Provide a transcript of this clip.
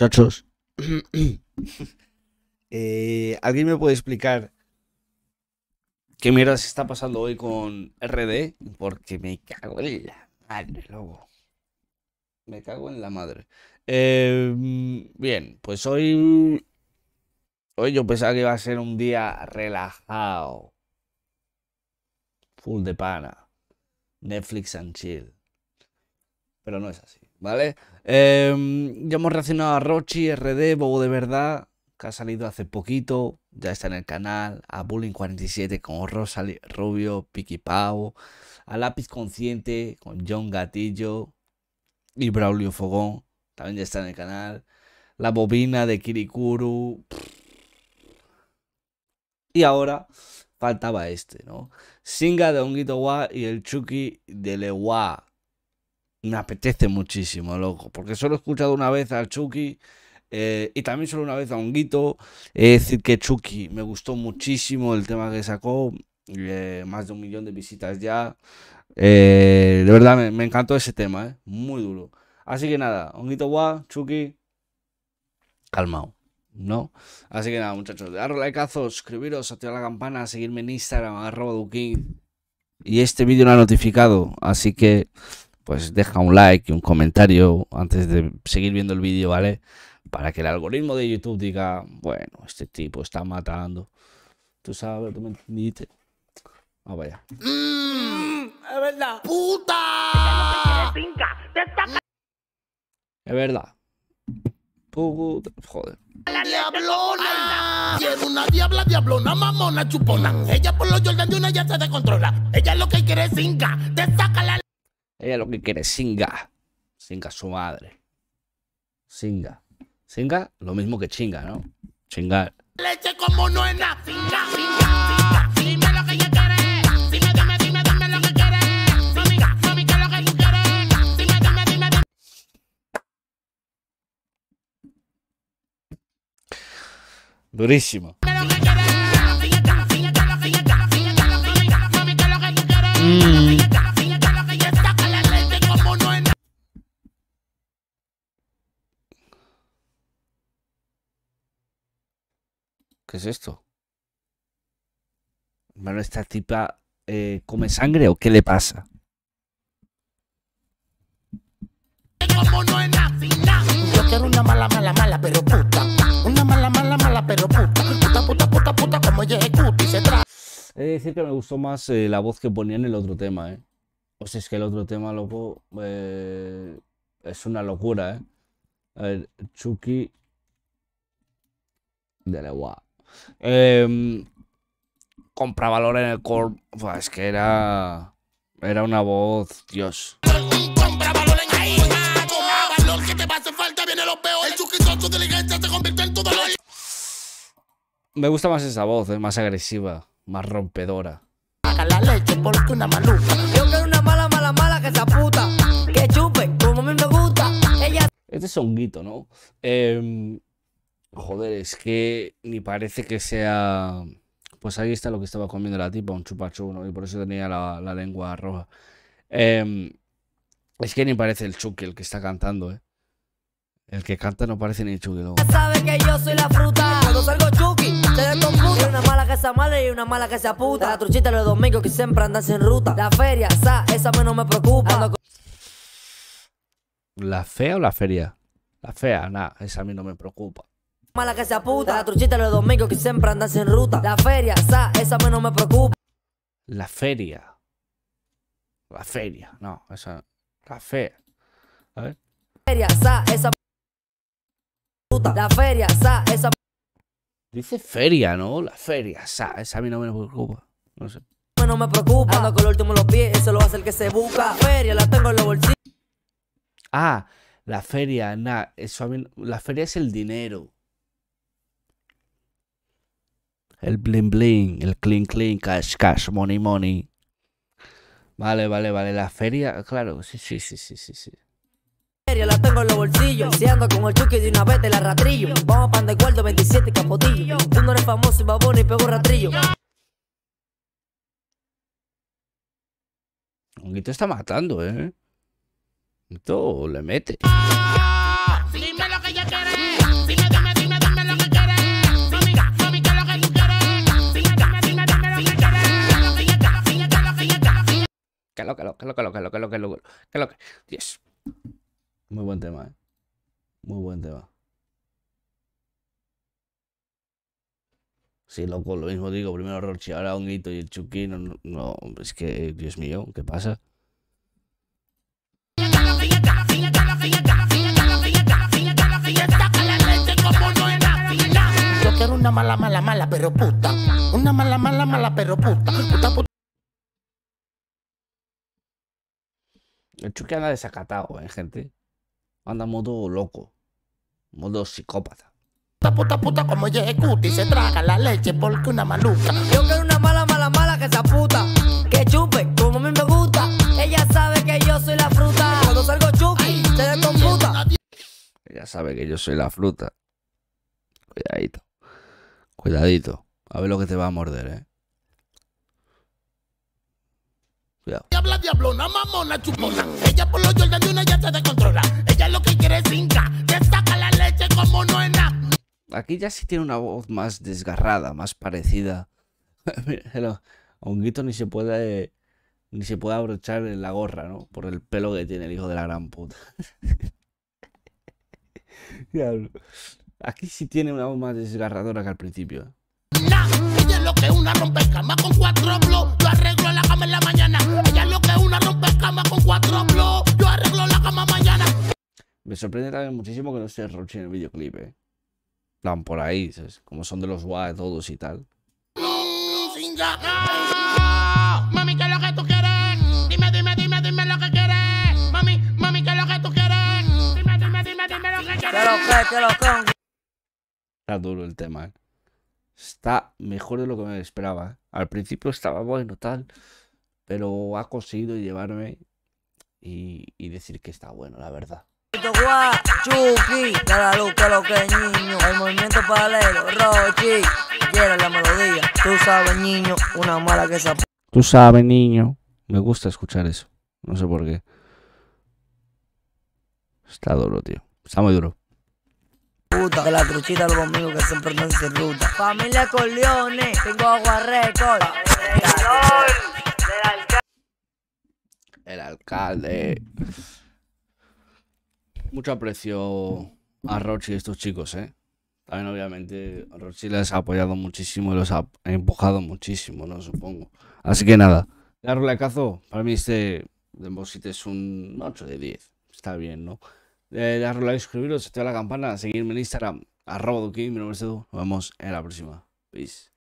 Muchachos. ¿Alguien me puede explicar qué mierda se está pasando hoy con RD? Porque me cago en la madre, loco. Me cago en la madre. Bien, pues hoy yo pensaba que iba a ser un día relajado, full de pana, Netflix and chill. Pero no es así, ¿vale? Ya hemos reaccionado a Rochi, RD, Bobo de Verdad, que ha salido hace poquito, ya está en el canal, a Bullying 47 con Rosalie Rubio, Piki Pau, a Lápiz Consciente con John Gatillo y Braulio Fogón, también ya está en el canal, La Bobina de Kirikuru. Y ahora faltaba este, ¿no? Singa de Honguito Wa y el Chucky de Lewa. Me apetece muchísimo, loco, porque solo he escuchado una vez al Chucky y también solo una vez a Honguito. Es decir, que Chucky me gustó muchísimo el tema que sacó, más de 1 millón de visitas ya. De verdad, me encantó ese tema, muy duro. Así que nada, Honguito Wa, Chucky, calmao, ¿no? Así que nada, muchachos, daros likeazo, suscribiros, activar la campana, seguirme en Instagram, @duking. Y este vídeo no ha notificado, así que pues deja un like y un comentario antes de seguir viendo el vídeo, ¿vale? Para que el algoritmo de YouTube diga, bueno, este tipo está matando. Tú sabes, tú me entendiste. Ah, vaya. Es verdad. ¡Puta! Es verdad. Puta, joder. ¡Diablona! Quiero una diabla, diablona, mamona, chupona. Ella por los Jordan de una ya se descontrola. Ella lo que quiere es zinca. Te saca la Ella lo que quiere es singa. Singa su madre. Singa. Singa, lo mismo que chinga, ¿no? Chingar. leche como no es nada. Zinca, zinca, zinca. Dime lo que ella quiere. Dime lo que quiere. Zinca, mami, ¿qué es lo que tú quieres? Dime. Durísimo. ¿Qué es esto? Hermano, ¿esta tipa come sangre o qué le pasa? Yo quiero una mala, pero puta. Una mala, pero puta. Puta, como ella ejecuta y se trata. He de decir que me gustó más la voz que ponía en el otro tema, O sea, es que el otro tema, loco, es una locura, A ver, Chucky de Lewa. Compra valor en el core. Es que era una voz, Dios. Compra valor en ahí. Compra valor que te va a hacer falta, viene lo peor. El Chucky con su diligencia se convirtió en tu dolor. Me gusta más esa voz, es más agresiva, más rompedora. Saca la leche porque una maluca. Yo quiero una mala que esa puta. Que chupe, como a mí me gusta. Ella. Este es Honguito, ¿no? Joder, es que ni parece que sea... Pues ahí está lo que estaba comiendo la tipa, un chupachú, ¿no? Y por eso tenía la lengua roja. Es que ni parece el Chucky el que está cantando, El que canta no parece ni Chucky, ¿no? Sabe que yo soy la fruta. Cuando salgo Chucky, se descomputa. Hay una mala que sea mala y una mala que sea puta. La truchita de los domingos que siempre andan sin ruta. La feria, esa a mí no me preocupa. ¿La fea o la feria? La fea, nada, esa a mí no me preocupa. Mala que sea puta. La truchita de los domingos que siempre andan sin ruta. La feria, esa a mí no me preocupa. La feria. La feria, no, esa... La fea. A ver. Feria, esa puta. La feria, esa. Dice feria, ¿no? La feria, esa a mí no me preocupa. No sé. No me preocupa. Ando con el último en los pies, eso lo hace el que se busca. La feria la tengo en los bolsillos. Ah, la feria, nada, eso a mí... La feria es el dinero. El bling bling, el clean clean, cash, money. Vale, la feria, claro, sí. La tengo en los bolsillos. Si ando con el Chucky de una vez te la ratrillo. Vamos a pan de cuarto 27 Capotillo. Tú no eres famoso y babón y pego ratrillo. Honguito está matando, Honguito le mete. Dime lo que ella quiere. Yes. Muy buen tema, ¿eh? Muy buen tema. Sí, loco, lo mismo digo. Primero Rochi, ahora Honguito y el Chucky. No, es que, Dios mío, ¿qué pasa? Yo quiero una mala, mala, mala, pero puta. Una mala, mala, mala, pero puta. Puta. El Chucky anda desacatado, gente. Anda modo loco. Modo psicópata. Puta, como ejecuta y se traga la leche porque una maluca. Yo quiero una mala, mala, mala que sea puta. Que chupe como a mí me gusta. Ella sabe que yo soy la fruta. Cuando salgo Chucky, se descomputa. Ella sabe que yo soy la fruta. Cuidadito. Cuidadito. A ver lo que te va a morder, Cuidado. Diabla, diablona, mamona, chupona. Ella por los Jordan de una ya se descontrola. Ella lo que quiere es finca. Te saca la leche como no es nada. Aquí ya sí tiene una voz más desgarrada, más parecida. Pero Honguito ni se puede abrochar en la gorra, ¿no? Por el pelo que tiene el hijo de la gran puta. Diablo. Aquí sí tiene una voz más desgarradora que al principio. Nah, ella es lo que es una rompecama con 4 blogs. Yo arreglo la cama en la mañana. Ella es lo que es una rompecama con 4 blogs. Yo arreglo la cama mañana. Me sorprende también muchísimo que no esté Rochi en el videoclip, Plan por ahí, ¿sabes? Como son de los WAE todos y tal. Sin ya. Mami, ¿qué es lo que tú quieres? Dime lo que quieres. Mami, ¿qué es lo que tú quieres? Dime lo que quieres. Que lo que. Está duro el tema, Está mejor de lo que me esperaba, Al principio estaba bueno, tal. Pero ha conseguido llevarme y decir que está bueno, la verdad. Chucky, cada luz que lo que niño. El movimiento paralelo, Rochi. Quiere la melodía. Tú sabes, niño, una mala que esa Tú sabes, niño. Me gusta escuchar eso. No sé por qué. Está duro, tío. Está muy duro. puta. De la truchita los amigos que siempre andan sin ruta. Familia Corleone, tengo agua récord. El alcalde. Mucho aprecio a Rochi y estos chicos, También, obviamente, Rochi les ha apoyado muchísimo y los ha empujado muchísimo, ¿no? Supongo. Así que nada, darle cazo. Para mí este Deposit es un 8 de 10. Está bien, ¿no? Darle like, suscribiros, activar la campana, seguirme en Instagram, @duki, mi nombre es Edu. Nos vemos en la próxima. Peace.